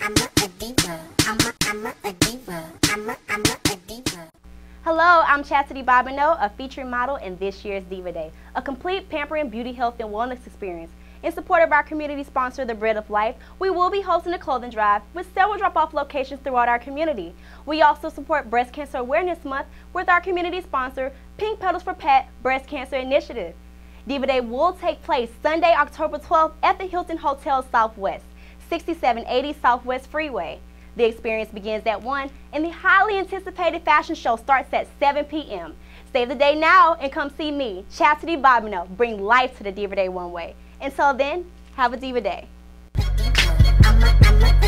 Hello, I'm Chastity Bobineau, a featured model in this year's Diva Day, a complete pampering, beauty, health, and wellness experience. In support of our community sponsor, The Bread of Life, we will be hosting a clothing drive with several drop-off locations throughout our community. We also support Breast Cancer Awareness Month with our community sponsor, Pink Petals for Pet Breast Cancer Initiative. Diva Day will take place Sunday, October 12th at the Hilton Hotel Southwest, 6780 Southwest Freeway. The experience begins at 1 and the highly anticipated fashion show starts at 7 p.m. Save the day now and come see me, Chastity Bobineau, bring life to the Diva Day one way. Until then, have a Diva Day.